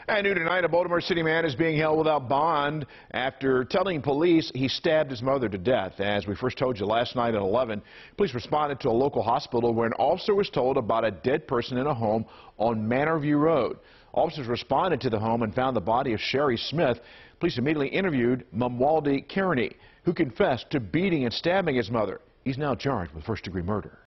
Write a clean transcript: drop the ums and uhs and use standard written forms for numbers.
At noon tonight, a Baltimore City man is being held without bond after telling police he stabbed his mother to death. As we first told you last night at 11, police responded to a local hospital where an officer was told about a dead person in a home on Manorview Road. Officers responded to the home and found the body of Sherry Smith. Police immediately interviewed Mamwaldi Kearney, who confessed to beating and stabbing his mother. He's now charged with first-degree murder.